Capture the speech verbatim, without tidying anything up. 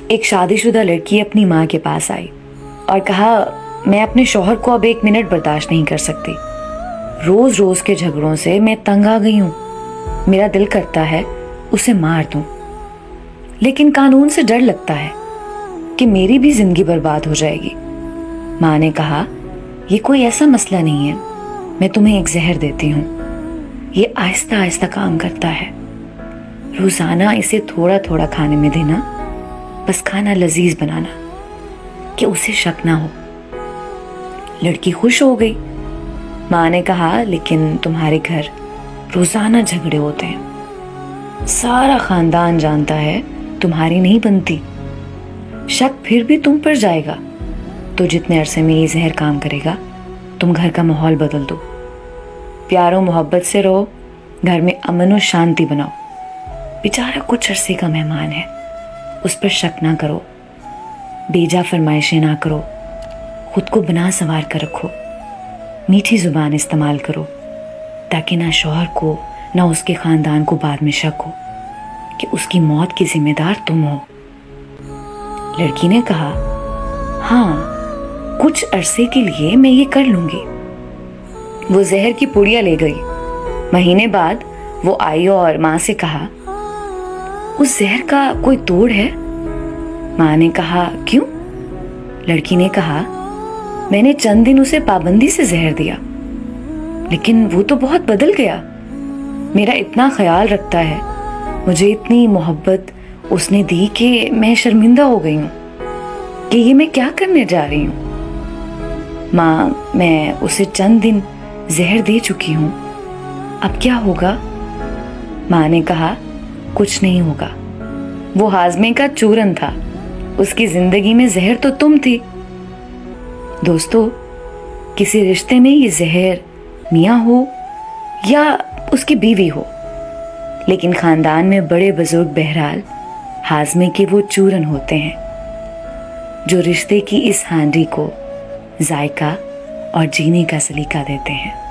एक शादीशुदा लड़की अपनी माँ के पास आई और कहा, मैं अपने शौहर को अब एक मिनट बर्दाश्त नहीं कर सकती। रोज रोज के झगड़ों से मैं तंग आ गई हूँ। मेरा दिल करता है उसे मार दूं, लेकिन कानून से डर लगता है कि मेरी भी जिंदगी बर्बाद हो जाएगी। माँ ने कहा, ये कोई ऐसा मसला नहीं है, मैं तुम्हें एक जहर देती हूँ। ये आहिस्ता आहिस्ता काम करता है। रोजाना इसे थोड़ा थोड़ा खाने में देना, बस खाना लजीज बनाना कि उसे शक ना हो। लड़की खुश हो गई। माँ ने कहा, लेकिन तुम्हारे घर रोजाना झगड़े होते हैं, सारा खानदान जानता है तुम्हारी नहीं बनती। शक फिर भी तुम पर जाएगा, तो जितने अरसे में ये जहर काम करेगा, तुम घर का माहौल बदल दो। प्यारो मोहब्बत से रहो, घर में अमन और शांति बनाओ। बेचारा कुछ अरसे का मेहमान है, उस पर शक ना करो, बेजा फरमाइशें ना करो, खुद को बना संवार कर रखो, मीठी जुबान इस्तेमाल करो, ताकि ना शौहर को ना उसके खानदान को बाद में शक हो कि उसकी मौत की जिम्मेदार तुम हो। लड़की ने कहा, हाँ, कुछ अरसे के लिए मैं ये कर लूंगी। वो जहर की पुड़िया ले गई। महीने बाद वो आई और माँ से कहा, उस जहर का कोई तोड़ है? माँ ने कहा, क्यों? लड़की ने कहा, मैंने चंद दिन उसे पाबंदी से जहर दिया, लेकिन वो तो बहुत बदल गया। मेरा इतना ख्याल रखता है, मुझे इतनी मोहब्बत उसने दी कि मैं शर्मिंदा हो गई हूँ कि ये मैं क्या करने जा रही हूँ। माँ, मैं उसे चंद दिन जहर दे चुकी हूँ, अब क्या होगा? माँ ने कहा, कुछ नहीं होगा। वो हाजमे का चूरन था, उसकी जिंदगी में जहर तो तुम थी। दोस्तों, किसी रिश्ते में ये जहर मियाँ हो या उसकी बीवी हो, लेकिन खानदान में बड़े बुजुर्ग बहरहाल हाजमे के वो चूरन होते हैं जो रिश्ते की इस हांडी को जायका और जीने का सलीका देते हैं।